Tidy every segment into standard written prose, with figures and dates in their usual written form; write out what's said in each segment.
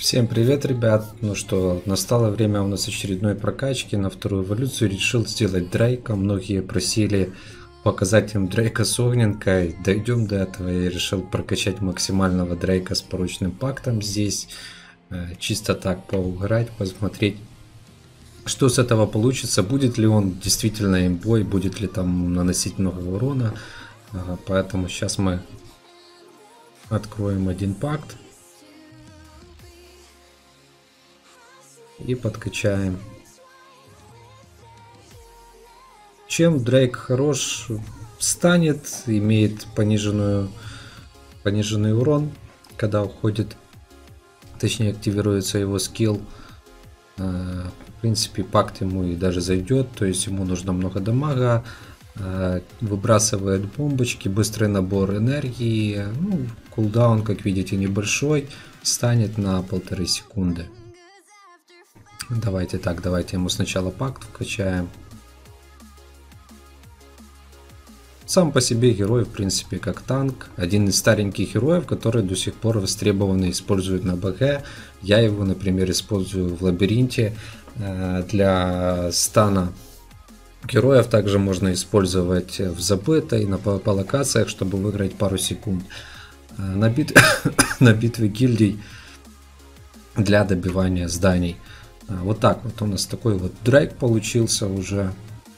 Всем привет, ребят! Ну что, настало время у нас очередной прокачки на вторую эволюцию. Решил сделать Дрейка. Многие просили показать им Дрейка с огненкой. Дойдем до этого. Я решил прокачать максимального Дрейка с порочным пактом здесь. Чисто так поугарать, посмотреть, что с этого получится. Будет ли он действительно имбой, будет ли там наносить много урона. Поэтому сейчас мы откроем один пакт. И подкачаем. Чем Дрейк хорош? Станет, имеет пониженный урон, когда уходит, точнее активируется его скилл. В принципе, пакт ему и даже зайдет, то есть ему нужно много дамага. Выбрасывает бомбочки, быстрый набор энергии. Ну, кулдаун, как видите, небольшой, станет на 1,5 секунды. Давайте так, давайте ему сначала пакт вкачаем. Сам по себе герой, в принципе, как танк. Один из стареньких героев, который до сих пор востребованно используют на БГ. Я его, например, использую в лабиринте для стана героев. Также можно использовать в забытой, по локациях, чтобы выиграть пару секунд. На битве гильдий для добивания зданий. Вот так вот у нас такой вот Дрейк получился уже.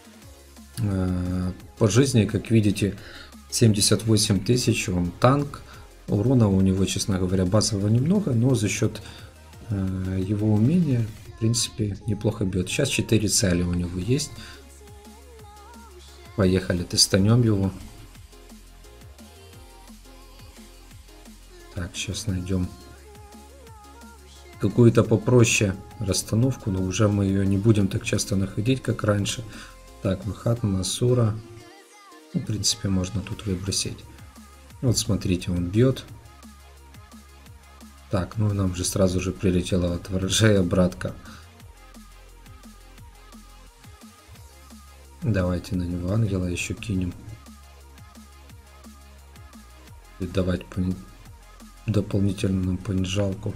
По жизни, как видите, 78 тысяч, он танк. Урона у него, честно говоря, базового немного, но за счет его умения, в принципе, неплохо бьет. Сейчас 4 цели у него есть. Поехали, тестанем его. Так, сейчас найдем какую-то попроще расстановку, но уже мы ее не будем так часто находить, как раньше. Так, выход на Насура. В принципе, можно тут выбросить. Вот смотрите, он бьет. Так, ну нам же сразу же прилетела от ворожея братка. Давайте на него ангела еще кинем. И давать дополнительную понижалку.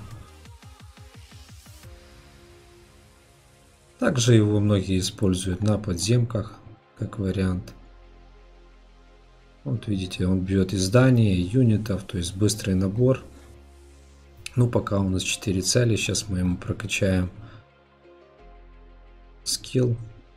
Также его многие используют на подземках, как вариант. Вот видите, он бьет из зданий, юнитов, то есть быстрый набор. Ну, пока у нас 4 цели, сейчас мы ему прокачаем скилл.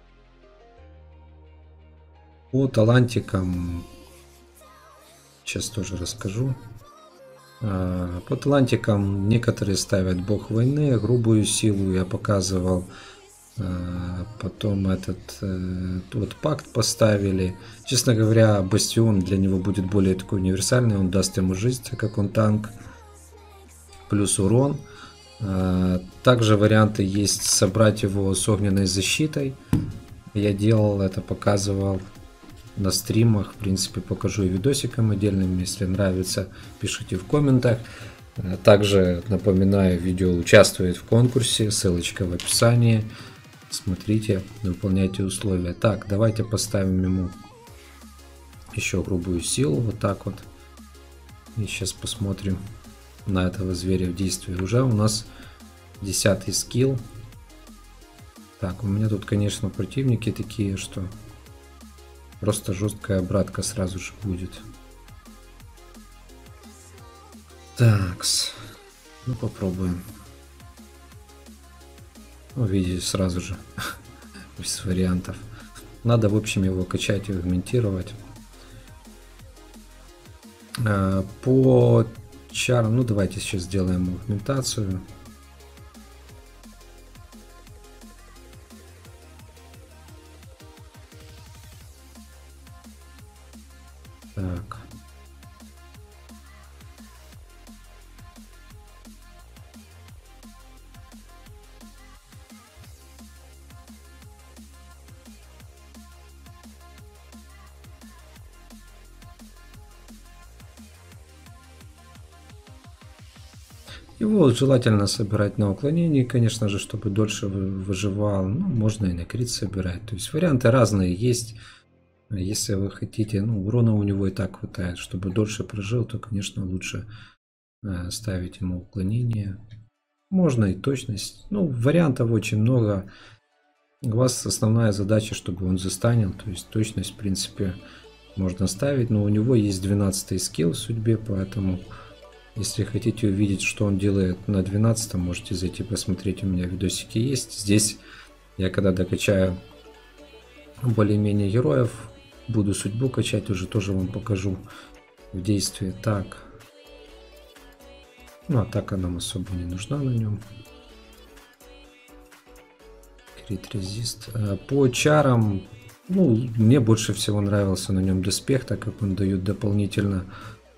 По талантикам сейчас тоже расскажу. По талантикам некоторые ставят бог войны, грубую силу я показывал. Потом этот вот пакт поставили. Честно говоря, бастион для него будет более такой универсальный. Он даст ему жизнь, так как он танк. Плюс урон. Также варианты есть собрать его с огненной защитой. Я делал это, показывал на стримах. В принципе, покажу и видосиком отдельным. Если нравится, пишите в комментах. Также напоминаю, видео участвует в конкурсе. Ссылочка в описании. Смотрите, выполняйте условия. Так, давайте поставим ему еще грубую силу. Вот так вот. И сейчас посмотрим на этого зверя в действии. Уже у нас 10-й скилл. Так, у меня тут, конечно, противники такие, что просто жесткая обратка сразу же будет. Такс. Ну, попробуем. Ну, видите, сразу же без вариантов. Надо, в общем, его качать и агментировать. По чарам, ну давайте сейчас сделаем агментацию. Так. Его желательно собирать на уклонении, конечно же, чтобы дольше выживал. Ну, можно и на крит собирать. То есть варианты разные есть. Если вы хотите, ну, урона у него и так хватает, чтобы дольше прожил, то, конечно, лучше ставить ему уклонение. Можно и точность. Ну, вариантов очень много. У вас основная задача, чтобы он застанил. То есть точность, в принципе, можно ставить. Но у него есть 12 скилл в судьбе, поэтому если хотите увидеть, что он делает на 12, можете зайти посмотреть. У меня видосики есть. Здесь я когда докачаю более-менее героев, буду судьбу качать, уже тоже вам покажу в действии. Так. Ну, атака нам особо не нужна на нем. Крит резист. По чарам, ну, мне больше всего нравился на нем доспех, так как он дает дополнительно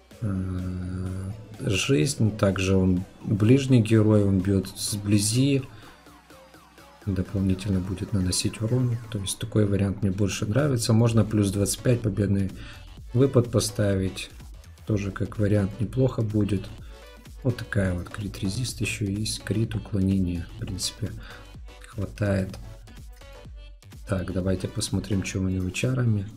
жизнь. Также он ближний герой, он бьет сблизи. Дополнительно будет наносить урон. То есть такой вариант мне больше нравится. Можно плюс 25 победный выпад поставить. Тоже как вариант неплохо будет. Вот такая вот крит резист. Еще есть крит уклонение. В принципе, хватает. Так, давайте посмотрим, что у него чарами.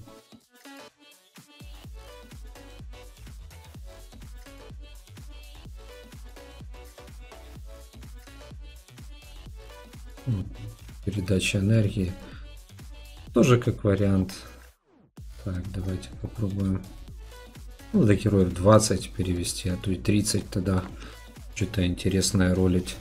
Передача энергии. Тоже как вариант. Так, давайте попробуем. Ну, до героев 20 перевести, а то и 30 тогда что-то интересное ролить.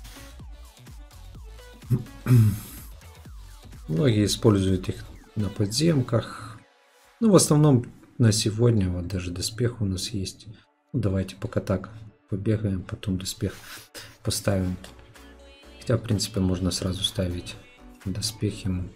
Многие используют их на подземках. Ну, в основном на сегодня, вот даже доспех у нас есть. Ну, давайте пока так побегаем, потом доспех поставим. Хотя, в принципе, можно сразу ставить доспех ему.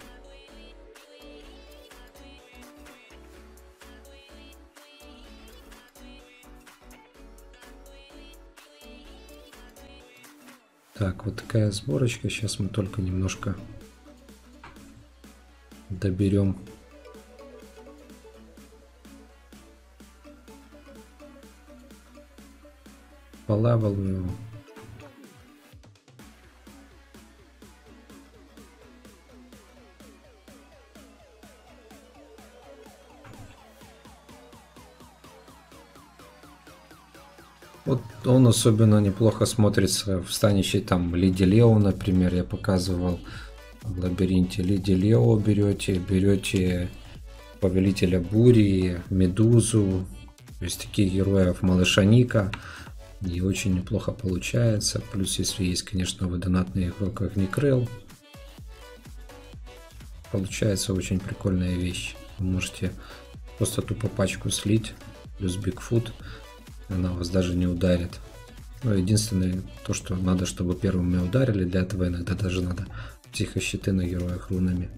Так, вот такая сборочка. Сейчас мы только немножко доберем. По левелу его. Вот он особенно неплохо смотрится в станище там Леди Лео, например, я показывал в лабиринте. Леди Лео берете Повелителя Бури, Медузу, то есть таких героев, Малыша Ника, и очень неплохо получается. Плюс если есть, конечно, водонатный игрок, как Никрел, получается очень прикольная вещь. Вы можете просто тупо пачку слить, плюс Бигфут. Она вас даже не ударит. Но единственное, то, что надо, чтобы первыми ударили, для этого иногда даже надо психощиты на героях рунами.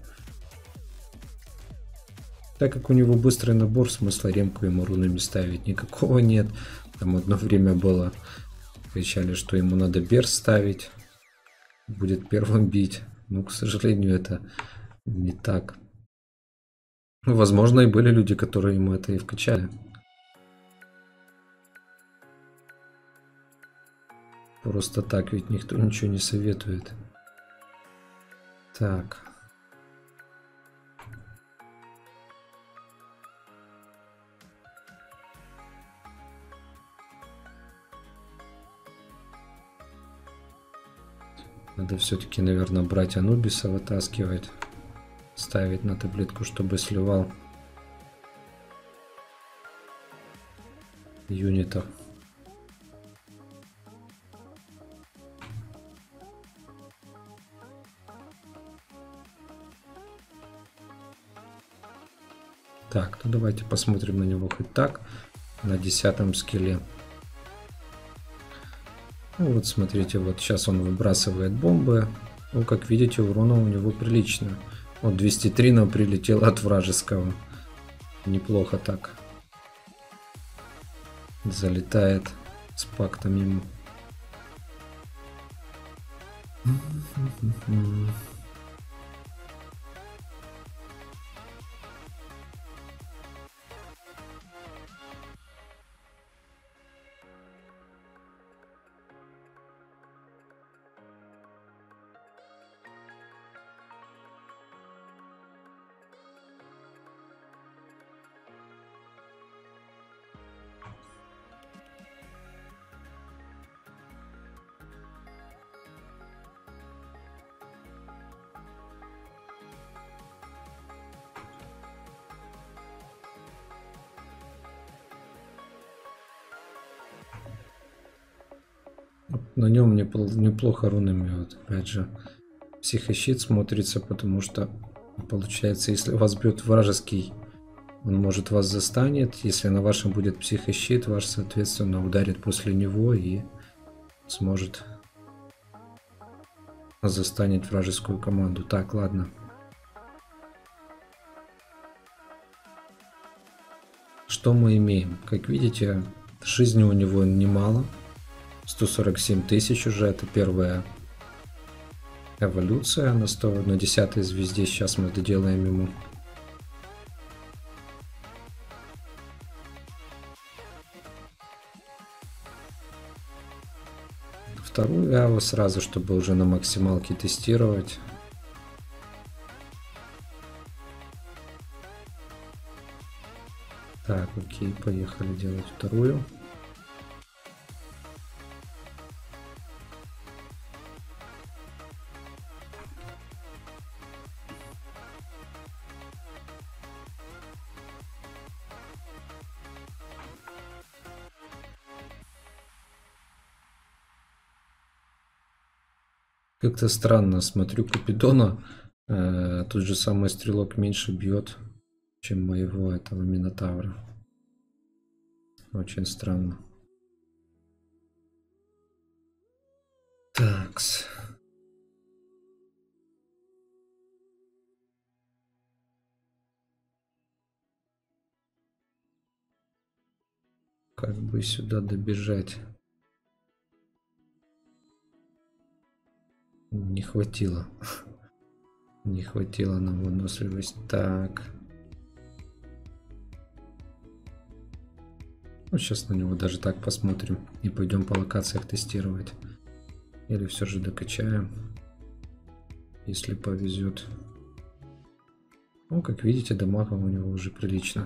Так как у него быстрый набор, смысла ремку ему рунами ставить никакого нет. Там одно время было, кричали, что ему надо берс ставить, будет первым бить. Но, к сожалению, это не так. Возможно, и были люди, которые ему это и вкачали. Просто так ведь никто ничего не советует. Так. Надо все-таки, наверное, брать Анубиса, вытаскивать. Ставить на таблетку, чтобы сливал юнитов. Так, ну давайте посмотрим на него хоть так, на 10 скилле. Ну вот смотрите, вот сейчас он выбрасывает бомбы. Ну, как видите, урона у него прилично. Вот 203 нам прилетело от вражеского. Неплохо так. Залетает с пактом ему. на нем неплохо рунами. Вот, опять же, психощит смотрится, потому что получается, если вас бьет вражеский, он может вас застанет. Если на вашем будет психощит, ваш, соответственно, ударит после него и сможет застанет вражескую команду. Так, ладно. Что мы имеем? Как видите, жизни у него немало. 147 тысяч уже. Это первая эволюция на 10 звезде. Сейчас мы доделаем ему. Вторую аву сразу, чтобы уже на максималке тестировать. Так, окей, поехали делать вторую. Как-то странно, смотрю Купидона, тот же самый стрелок меньше бьет, чем моего этого Минотавра. Очень странно. Такс. Как бы сюда добежать? Не хватило. Не хватило нам выносливость. Так. Ну, сейчас на него даже так посмотрим. И пойдем по локациях тестировать. Или все же докачаем. Если повезет. Ну, как видите, дамага у него уже прилично.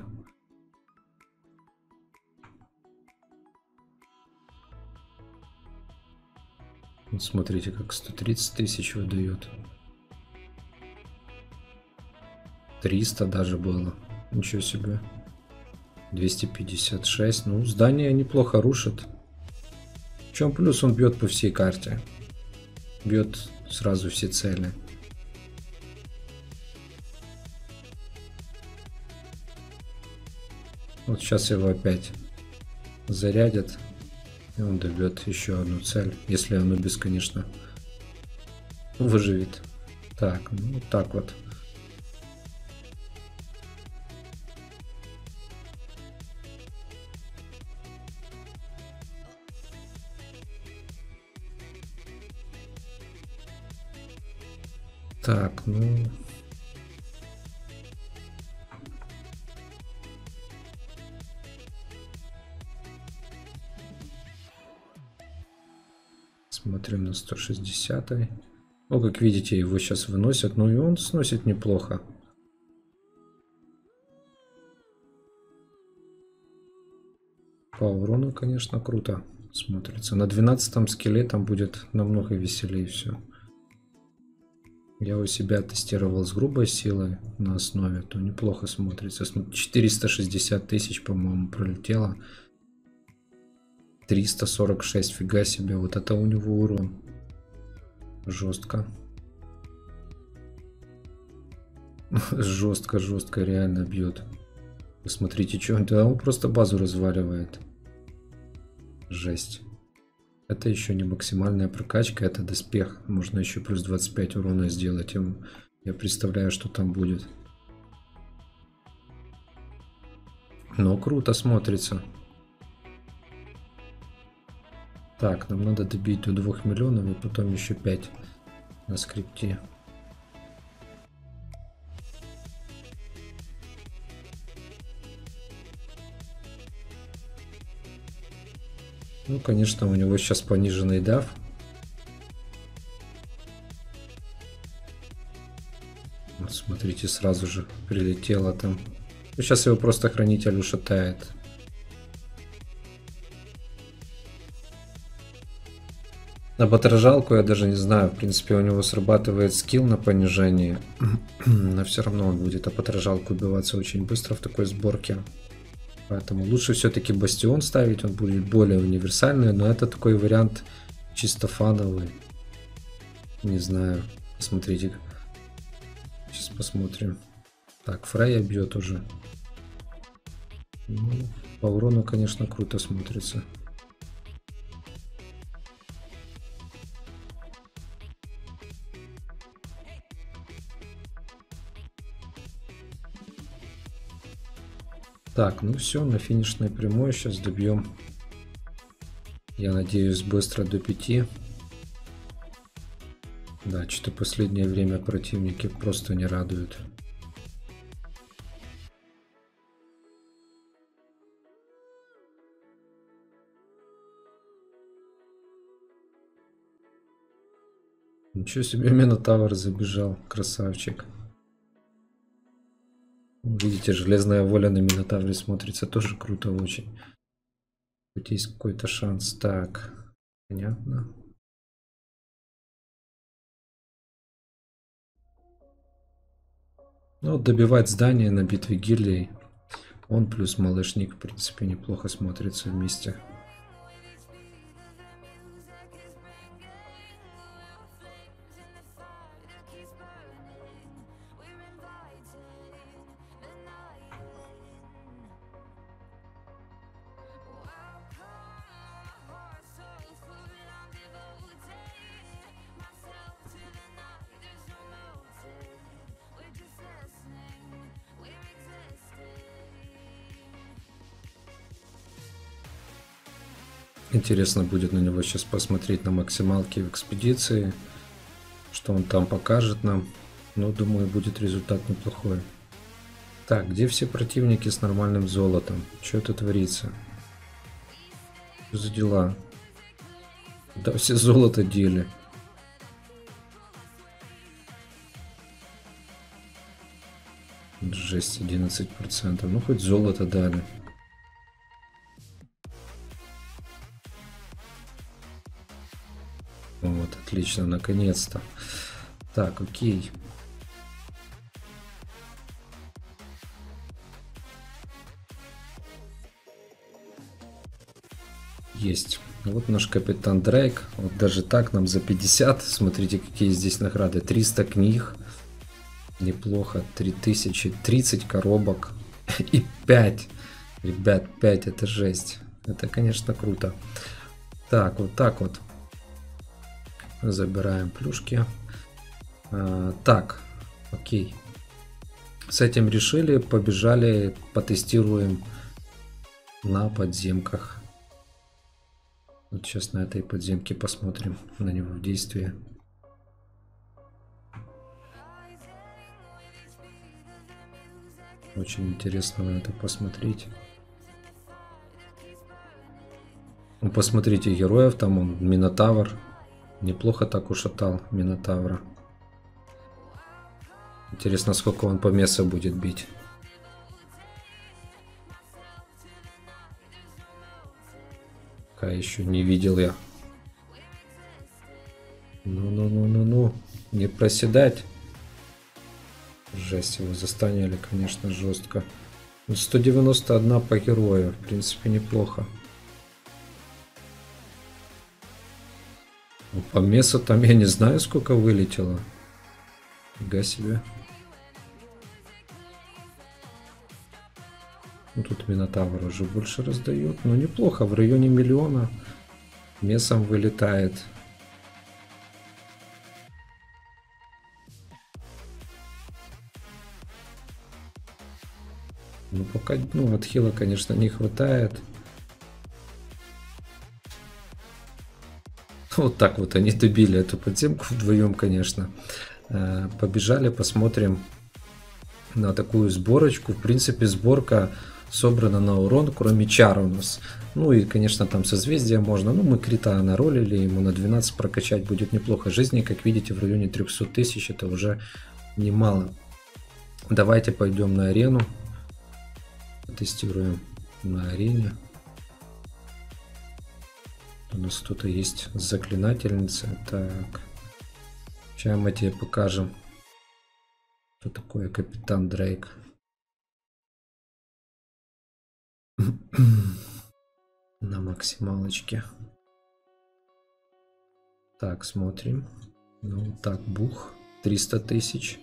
Вот смотрите, как 130 тысяч выдает. 300 даже было. Ничего себе. 256. Ну, здание неплохо рушит. В чем плюс? Он бьет по всей карте. Бьет сразу все цели. Вот сейчас его опять зарядят. И он добьет еще одну цель. Если Анубис, конечно, выживет. Так, ну вот так вот. Так, ну... Смотрим на 160. Ну, как видите, его сейчас выносят. Ну и он сносит неплохо. По урону, конечно, круто смотрится. На 12 скилле там будет намного веселее все. Я у себя тестировал с грубой силой на основе, то неплохо смотрится. 460 тысяч, по-моему, пролетело. 346, фига себе, вот это у него урон. Жестко. Жестко реально бьет. Посмотрите, что он... Да, он просто базу разваливает. Жесть. Это еще не максимальная прокачка, это доспех. Можно еще плюс 25 урона сделать. Я представляю, что там будет. Но круто смотрится. Так, нам надо добить до 2 миллионов и потом еще 5 на скрипте. Ну, конечно, у него сейчас пониженный дав. Вот, смотрите, сразу же прилетело там. Ну, сейчас его просто хранитель ушатает. На отражалку я даже не знаю. В принципе, у него срабатывает скилл на понижение. Но все равно он будет об отражалку убиваться очень быстро в такой сборке. Поэтому лучше все-таки бастион ставить. Он будет более универсальный. Но это такой вариант чисто фановый. Не знаю. Посмотрите. Сейчас посмотрим. Так, Фрейя бьет уже. Ну, по урону, конечно, круто смотрится. Так, ну все, на финишной прямой сейчас добьем. Я надеюсь, быстро до 5. Да, что-то последнее время противники просто не радуют. Ничего себе, Минотавр забежал, красавчик. Видите, железная воля на Минотавре смотрится тоже круто очень. Хоть есть какой-то шанс. Так, понятно. Ну, добивать здание на битве гильдий. Он плюс малышник, в принципе, неплохо смотрится вместе. Интересно будет на него сейчас посмотреть на максималке в экспедиции, что он там покажет нам. Но думаю, будет результат неплохой. Так, где все противники с нормальным золотом? Что это творится? Что за дела? Да все золото дели. Жесть, 11%. Ну хоть золото дали. Вот, отлично, наконец-то. Так, окей. Есть. Вот наш капитан Дрейк. Вот даже так нам за 50. Смотрите, какие здесь награды. 300 книг. Неплохо. 3000. 30 коробок. И 5. Ребят, 5 это жесть. Это, конечно, круто. Так, вот так вот. Забираем плюшки. Так, окей. С этим решили. Побежали, потестируем на подземках. Вот сейчас на этой подземке посмотрим на него в действии. Очень интересно на это посмотреть. Ну, посмотрите героев, там он Минотавр. Неплохо так ушатал Минотавра. Интересно, сколько он по мясу будет бить. Пока еще не видел я. Ну. Не проседать. Жесть, его застанили, конечно, жестко. 191 по герою. В принципе, неплохо. По мясу там я не знаю, сколько вылетело. Фига себе. Ну, тут Минотавр уже больше раздает. Но неплохо, в районе 1 миллиона мясом вылетает. Ну, пока, ну, отхила, конечно, не хватает. Вот так вот они добили эту подземку вдвоем, конечно. Побежали, посмотрим на такую сборочку. В принципе, сборка собрана на урон, кроме чар у нас. Ну и, конечно, там созвездия можно. Ну, мы крита наролили, ему на 12 прокачать будет неплохо. Жизни, как видите, в районе 300 тысяч, это уже немало. Давайте пойдем на арену. Тестируем на арене. У нас кто-то есть заклинательница. Так. Сейчас мы тебе покажем, что такое капитан Дрейк. На максималочке. Так, смотрим. Ну, так, бух. 300 тысяч.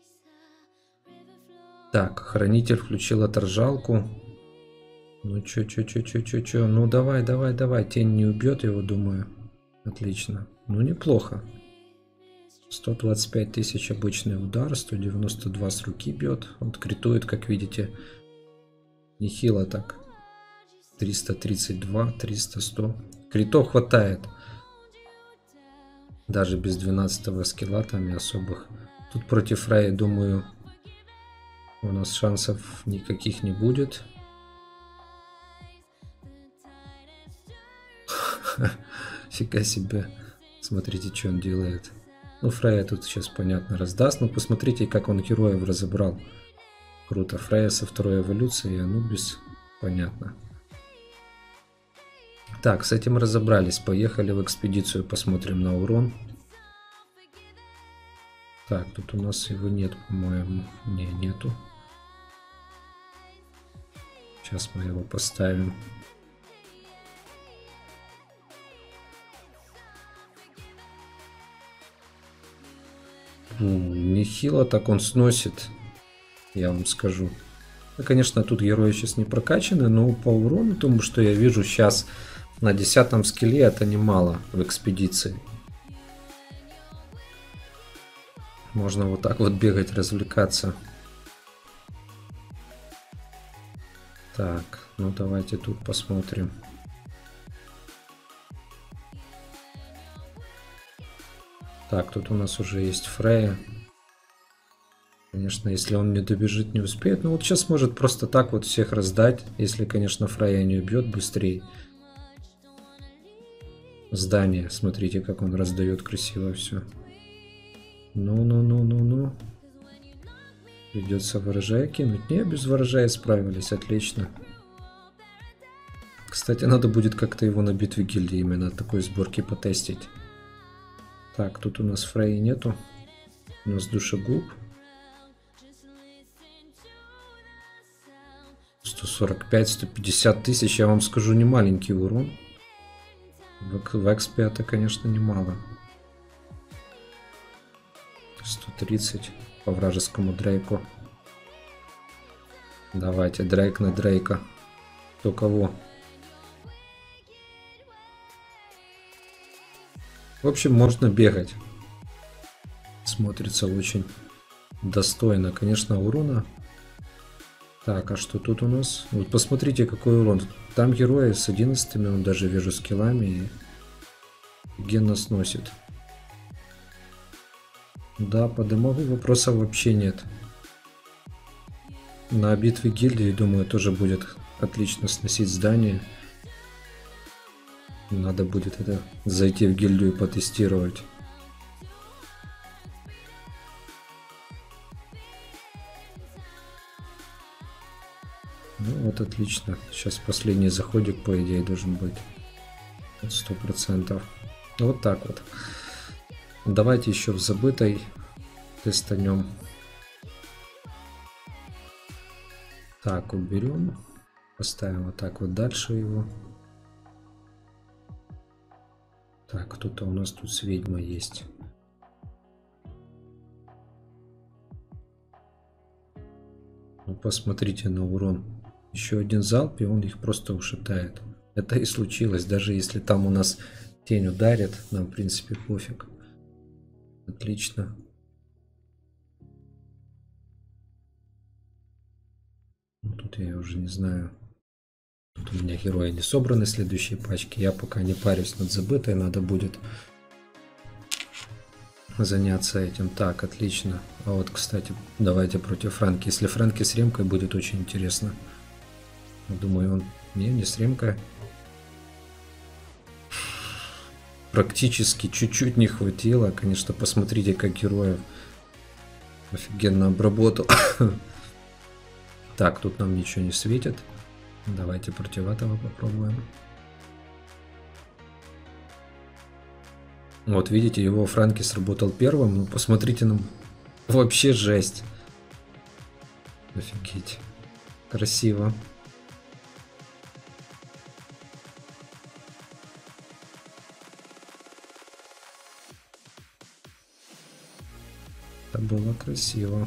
Так, хранитель включил отражалку. Ну, чё. Ну, давай. Тень не убьет его, думаю. Отлично. Ну, неплохо. 125 тысяч обычный удар, 192 с руки бьет. Он критует, как видите. Нехило так. 332, 300, 100. Критов хватает. Даже без 12 скилла там и особых. Тут против Фрея, думаю, у нас шансов никаких не будет. Фига себе. Смотрите, что он делает. Ну, Фрея тут сейчас, понятно, раздаст. Но посмотрите, как он героев разобрал. Круто. Фрея со второй эволюцией, Анубис. Понятно. Так, с этим разобрались. Поехали в экспедицию, посмотрим на урон. Так, тут у нас его нет, по-моему. Не, нету. Сейчас мы его поставим. Нехило так он сносит, я вам скажу. Ну, конечно, тут герои сейчас не прокачаны, но по урону, тому что я вижу сейчас на 10 скилле, это немало в экспедиции. Можно вот так вот бегать, развлекаться. Так, ну давайте тут посмотрим. Так, тут у нас уже есть Фрея. Конечно, если он не добежит, не успеет. Но вот сейчас может просто так вот всех раздать. Если, конечно, Фрея не убьет быстрее. Здание. Смотрите, как он раздает красиво все. Ну. Придется ворожая кинуть. Не, без ворожая справились. Отлично. Кстати, надо будет как-то его на битве гильдии именно такой сборки потестить. Так, тут у нас Фреи нету. У нас душегуб. 145-150 тысяч, я вам скажу, не маленький урон. В экспе это, конечно, немало. 130 по вражескому Дрейку. Давайте, Дрейк на Дрейка. Кто кого? В общем, можно бегать. Смотрится очень достойно. Конечно, урона. Так, а что тут у нас? Вот посмотрите, какой урон. Там герои с 11, он даже вижу скиллами и офигенно сносит. Да, по дамагу вопросов вообще нет. На битве гильдии, думаю, тоже будет отлично сносить здание. Надо будет это зайти в гильдию и потестировать. Ну вот, отлично. Сейчас последний заходик, по идее, должен быть. 100%. Вот так вот. Давайте еще в забытой тестанем. Так, уберем. Поставим вот так вот дальше его. Так, кто-то у нас тут с ведьмой есть. Ну, посмотрите на урон. Еще один залп, и он их просто ушатает. Это и случилось. Даже если там у нас тень ударит, нам, в принципе, пофиг. Отлично. Ну, тут я уже не знаю. Тут у меня герои не собраны, следующие пачки. Я пока не парюсь над забытой, надо будет заняться этим. Так, отлично. А вот, кстати, давайте против Фрэнки. Если Фрэнки с ремкой, будет очень интересно. Думаю, он... Не с ремкой. Практически чуть-чуть не хватило. Конечно, посмотрите, как героев офигенно обработал. Так, тут нам ничего не светит. Давайте против этого попробуем. Вот, видите, его Фрэнки сработал первым. Ну, посмотрите, нам вообще жесть. Офигеть. Красиво. Это было красиво.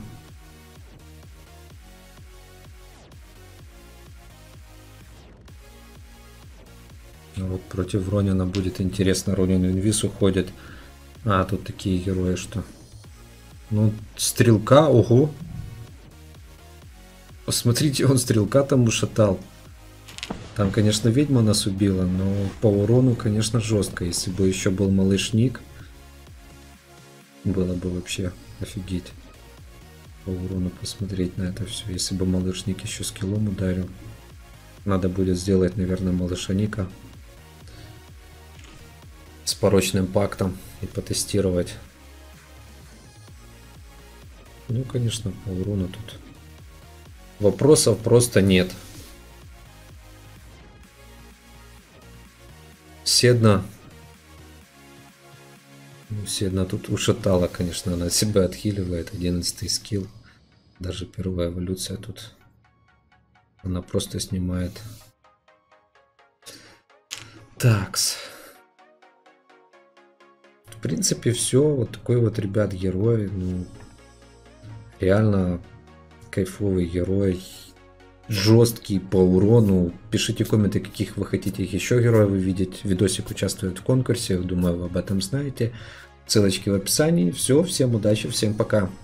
Вот против Ронина будет интересно. Ронин инвиз уходит. А, тут такие герои, что... Ну, стрелка, ого. Посмотрите, он стрелка там ушатал. Там, конечно, ведьма нас убила, но по урону, конечно, жестко. Если бы еще был малыш Ник, было бы вообще офигеть. По урону посмотреть на это все. Если бы малыш Ник еще скиллом ударил. Надо будет сделать, наверное, малыша Ника с порочным пактом и потестировать. Ну, конечно, по урону тут вопросов просто нет. Седна. Ну, Седна тут ушатала, конечно, она себя отхиливает. 11 скилл. Даже первая эволюция тут. Она просто снимает. Такс. В принципе, все. Вот такой вот, ребят, герой. Ну, реально кайфовый герой. Жесткий по урону. Пишите комменты, каких вы хотите еще героев увидеть. Видосик участвует в конкурсе. Думаю, вы об этом знаете. Ссылочки в описании. Все, всем удачи, всем пока.